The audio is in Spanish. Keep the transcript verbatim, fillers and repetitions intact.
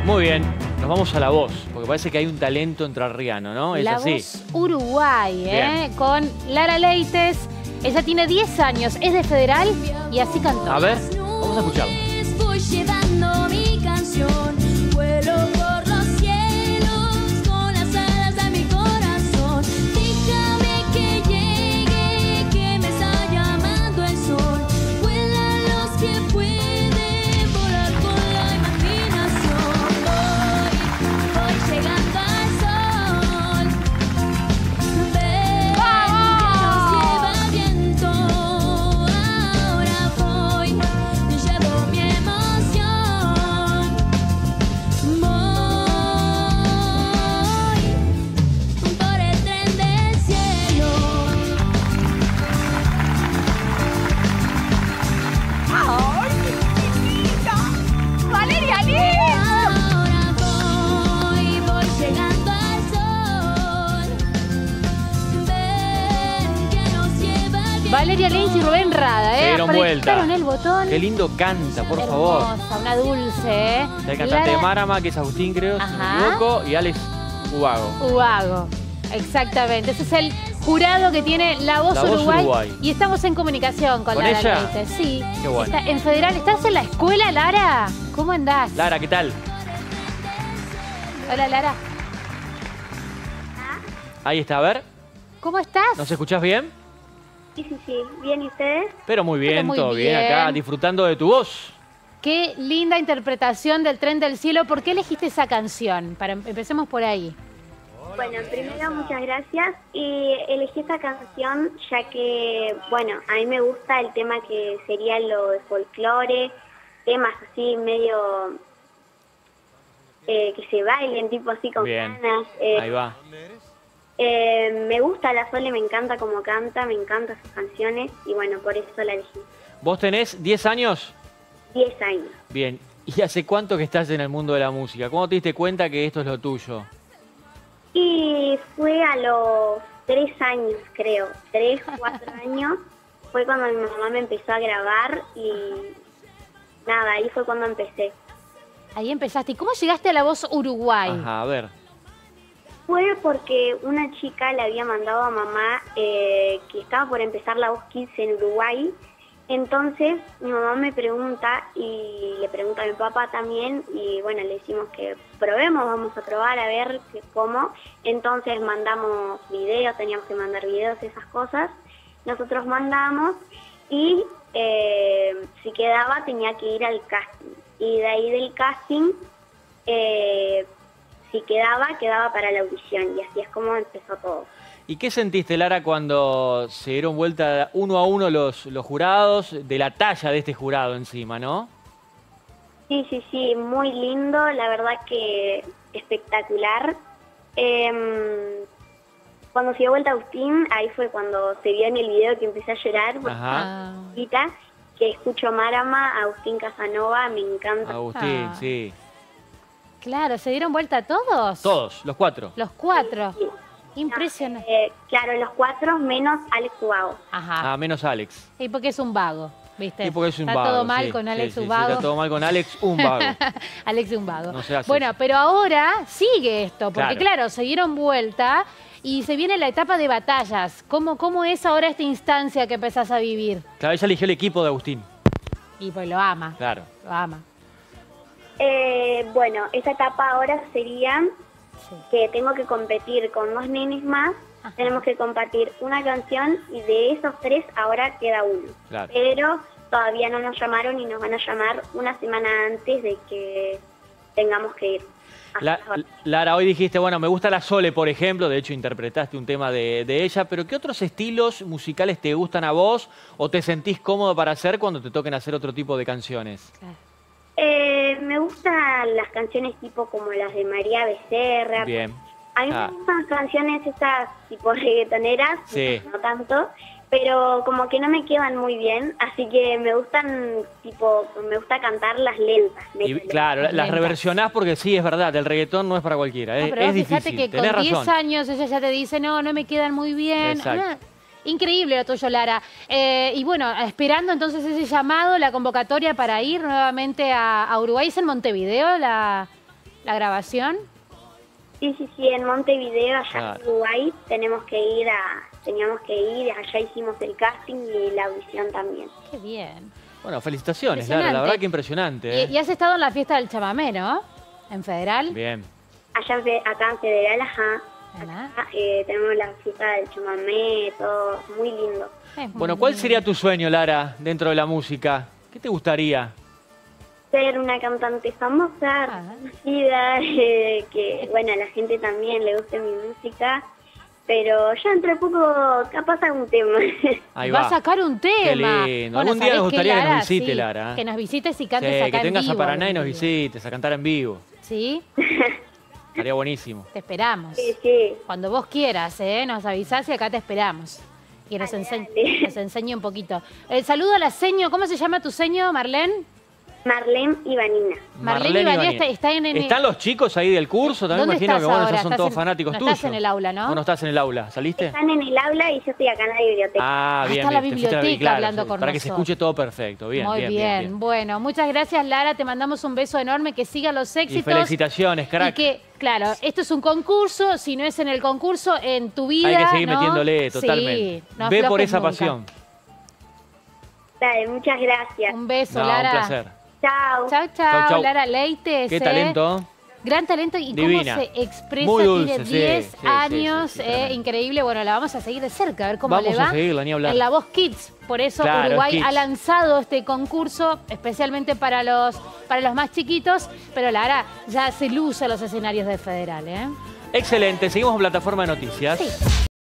Muy bien, nos vamos a La Voz, porque parece que hay un talento entrerriano, ¿no? Es La así. Voz Uruguay, ¿eh? Bien. Con Lara Leites. Ella tiene diez años, es de Federal y así cantó. A ver, vamos a escucharlo. Voy llevando mi canción, vuelo por los cielos con las alas de mi corazón. Déjame que llegue, que me está llamando el sol. Vuelan los que pueden volar con la imaginación. Voy, voy llegando al sol. Ven, que nos lleva el viento. Ahora voy, llevo mi emoción. Voy por el tren del cielo. ¡Ay, qué chiquitita! ¡Valeria Lynch! Ahora voy, voy llegando al sol. Ven, que nos lleva el viento. Valeria Lynch y Rubén Rada, ¿eh? Se dieron vuelta. Apretaron el botón. Qué lindo canta, por favor. Hermosa, una dulce, ¿eh? Está el cantante de Lara Marama, que es Agustín, creo, si no Ajá. me equivoco, y Alex Ubago. Ubago, exactamente. Ese es el jurado que tiene La Voz, La Voz Uruguay, Uruguay. Y estamos en comunicación con, ¿Con Lara ella? Leites. Sí. Qué bueno. Está en Federal. ¿Estás en la escuela, Lara? ¿Cómo andás? Lara, ¿qué tal? Hola, Lara. Ahí está, a ver. ¿Cómo estás? ¿Nos escuchás bien? Sí, sí, sí. ¿Bien y ustedes? Pero muy bien, Pero muy todo bien. bien. acá, disfrutando de tu voz. Qué linda interpretación del Tren del Cielo. ¿Por qué elegiste esa canción? Para, empecemos por ahí. Bueno, primero muchas gracias. Y elegí esta canción ya que, bueno, a mí me gusta el tema que sería lo de folclore, temas así medio eh, que se bailen, tipo así con Bien. ganas. Eh, Ahí va. eh, me gusta la Sole, me encanta cómo canta, me encantan sus canciones y bueno, por eso la elegí. ¿Vos tenés diez años? Diez años. Bien. ¿Y hace cuánto que estás en el mundo de la música? ¿Cómo te diste cuenta que esto es lo tuyo? Y fue a los tres años, creo, tres, cuatro años, fue cuando mi mamá me empezó a grabar y nada, ahí fue cuando empecé. Ahí empezaste. ¿Y cómo llegaste a La Voz Uruguay? Ajá, a ver. Fue porque una chica le había mandado a mamá eh, que estaba por empezar La Voz Kids en Uruguay. Entonces mi mamá me pregunta y le pregunta a mi papá también y bueno, le decimos que probemos, vamos a probar a ver que, cómo. Entonces mandamos videos, teníamos que mandar videos, esas cosas. Nosotros mandamos y eh, si quedaba tenía que ir al casting. Y de ahí del casting, eh, si quedaba, quedaba para la audición y así es como empezó todo. ¿Y qué sentiste, Lara, cuando se dieron vuelta uno a uno los, los jurados, de la talla de este jurado encima, ¿no? Sí, sí, sí, muy lindo, la verdad que espectacular. Eh, cuando se dio vuelta Agustín, ahí fue cuando se vio en el video que empecé a llorar, porque Ajá. Ah. chiquita, que escucho Marama, Agustín Casanova, me encanta. Agustín, Ah. sí. Claro, ¿se dieron vuelta todos? Todos, los cuatro. Los cuatro. Sí. Impresionante. Eh, claro, los cuatro menos Alex Ubago. Ajá. Ah, menos Alex. Y porque es un vago, ¿viste? Y porque es un está vago. todo mal sí, con sí, Alex sí, sí, Ubago. está todo mal con Alex, un vago. Alex es un vago. No se hace Bueno, eso. pero ahora sigue esto, porque Claro. claro, se dieron vuelta y se viene la etapa de batallas. ¿Cómo, cómo es ahora esta instancia que empezás a vivir? Claro, ella eligió el equipo de Agustín. Y pues lo ama, Claro. lo ama. Eh, bueno, esa etapa ahora sería Sí. que tengo que competir con dos nenes más. Ajá. Tenemos que compartir una canción y de esos tres ahora queda uno. Claro. Pero todavía no nos llamaron y nos van a llamar una semana antes de que tengamos que ir. a La- hacer- Lara, hoy dijiste, bueno, me gusta la Sole, por ejemplo, de hecho interpretaste un tema de, de ella, pero ¿qué otros estilos musicales te gustan a vos o te sentís cómodo para hacer cuando te toquen hacer otro tipo de canciones? Claro. Eh, me gustan las canciones tipo como las de María Becerra. Bien. A mí Ah. me gustan canciones estas tipo reggaetoneras, Sí. no tanto, pero como que no me quedan muy bien, así que me gustan, tipo, me gusta cantar las lentas. Y métele. claro, las Lentas. reversionás porque sí, es verdad, el reggaetón no es para cualquiera, No, es, pero es vos fíjate difícil, que tenés con diez razón. años ella ya te dice, no, no me quedan muy bien. Exacto. Ah, increíble lo tuyo, Lara. Eh, y bueno, esperando entonces ese llamado, la convocatoria para ir nuevamente a, a Uruguay. ¿Es en Montevideo la, la la grabación? Sí, sí, sí, en Montevideo, allá Claro. en Uruguay, tenemos que ir a, teníamos que ir, allá hicimos el casting y la audición también. Qué bien. Bueno, felicitaciones, Lara, la Impresionante. verdad que impresionante. ¿eh? Y, y has estado en la fiesta del chamamé, ¿no? En Federal. Bien. Allá en Fe- acá en Federal, ajá, Ajá. acá, eh, tenemos la fiesta del chamamé, todo muy lindo. Es muy Bueno, ¿cuál lindo. sería tu sueño, Lara, dentro de la música? ¿Qué te gustaría? Ser una cantante famosa, Ah. reconocida, eh, que bueno, a la gente también le guste mi música, pero ya entre poco capaz algún tema. Ahí va va. a sacar un tema. Qué lindo. Bueno, Algún día ¿sabés nos qué, gustaría que nos Lara? visite, Sí, Lara. Que nos visites y Sí, cantes acá que en tengas a vivo Paraná y nos algún día. visites, a cantar en vivo. ¿Sí? Estaría buenísimo. Te esperamos. Sí, sí. Cuando vos quieras, ¿eh? Nos avisás y acá te esperamos. Y nos, Dale, ense- dale. nos enseñe un poquito. El saludo a la seño. ¿Cómo se llama tu seño, Marlene? Marlene y Vanina. Marlene Ibanez está- está en- en- ¿Están los chicos ahí del curso? También ¿Dónde imagino estás que bueno, ahora? esos son ¿Estás todos en- fanáticos no tuyos. estás en el aula, ¿no? ¿Vos no estás en el aula? ¿Saliste? Están en el aula y yo estoy acá en la biblioteca. Ah, Ah, bien, está la bien, te fuiste a biblioteca claro, hablando sí, con para que se nosotros. escuche todo perfecto. Bien, Muy bien, bien. bien, bien. Bueno, muchas gracias, Lara. Te mandamos un beso enorme. Que sigan los Y éxitos. felicitaciones, crack. Y que, claro, esto es un concurso. Si no es en el concurso, en tu vida. Hay que seguir ¿no? metiéndole Sí, totalmente. no Ve por aflojes esa nunca. pasión. Dale, muchas gracias. Un beso, No, Lara. un placer. Chao. Chao, chao, Chau, chau. Lara Leites. Qué ¿eh? talento. Gran talento y Divina. cómo se expresa. Muy dulce, Tiene sí, diez sí, sí, años, sí, sí, eh, tremendo. increíble. Bueno, la vamos a seguir de cerca, a ver cómo Vamos le va. a seguirla, ni hablar. En La Voz Kids. Por eso Claro, Uruguay Kids. ha lanzado este concurso especialmente para los, para los más chiquitos. Pero Lara ya se luce a los escenarios de Federal, ¿eh? Excelente. Seguimos en plataforma de noticias. Sí.